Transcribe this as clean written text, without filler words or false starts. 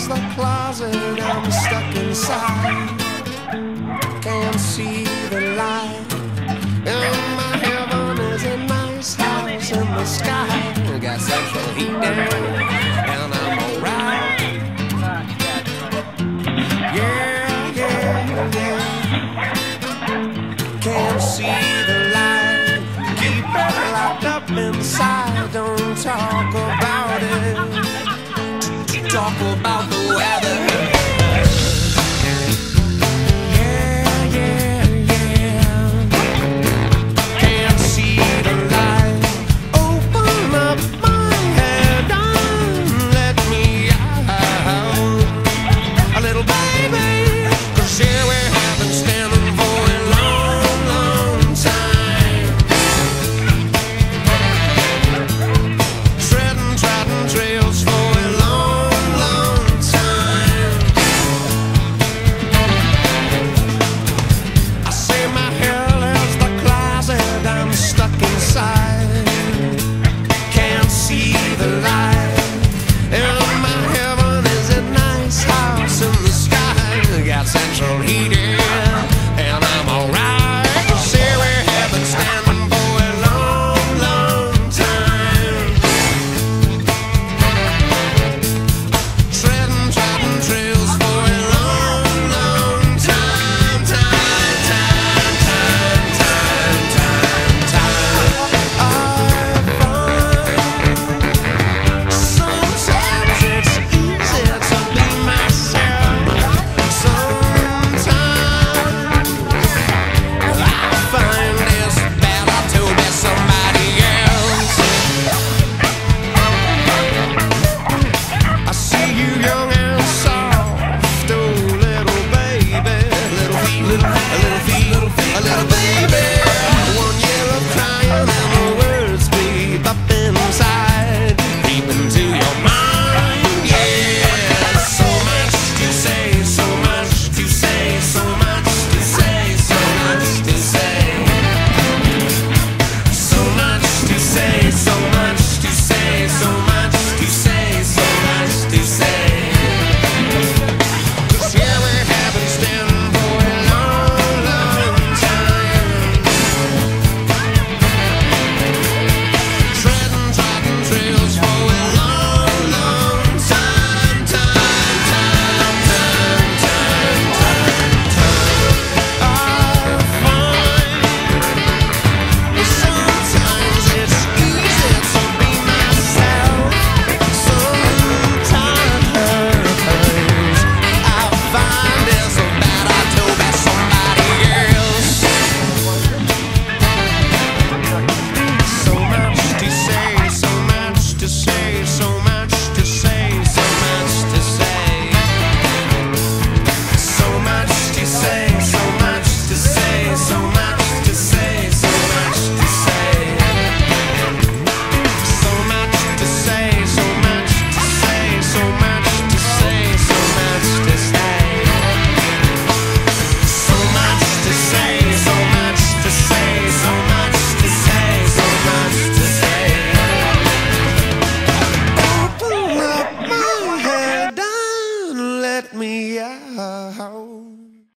the closet I'm stuck inside. Can't see the light. And my heaven is a nice house in the sky. Got central heating and I'm alright. Yeah, yeah, yeah. Can't see the light. Keep it locked up inside. Don't talk about it. Talk about the weather. Central heating, and I'm alright. Say we have been standing for a long, long time, treading trails for a long, long time, I find sometimes it's easy to be myself. Let me out.